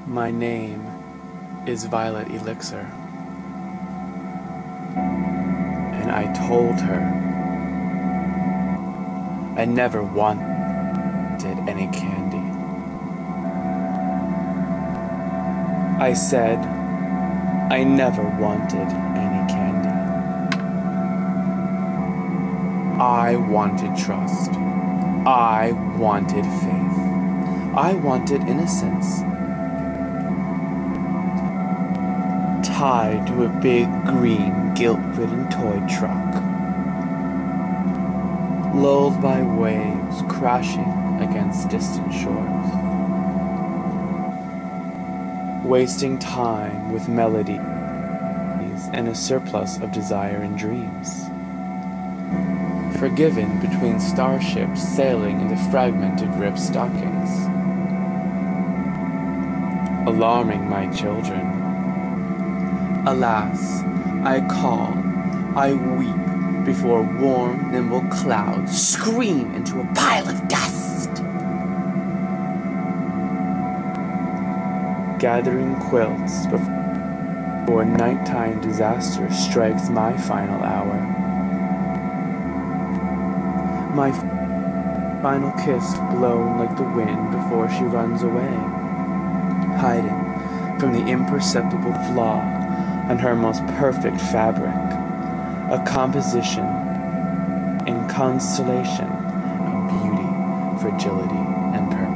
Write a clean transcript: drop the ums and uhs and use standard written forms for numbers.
My name is Violet Elixir. And I told her I never wanted any candy. I said I never wanted any candy. I wanted trust. I wanted faith. I wanted innocence. Tied to a big green guilt-ridden toy truck, lulled by waves crashing against distant shores, wasting time with melodies and a surplus of desire and dreams, forgiven between starships sailing in the fragmented ribbed stockings, alarming my children. Alas, I call, I weep before warm, nimble clouds scream into a pile of dust. Gathering quilts before nighttime disaster strikes my final hour. My final kiss blown like the wind before she runs away, hiding from the imperceptible flaw on her most perfect fabric, a composition and constellation of beauty, fragility, and purpose.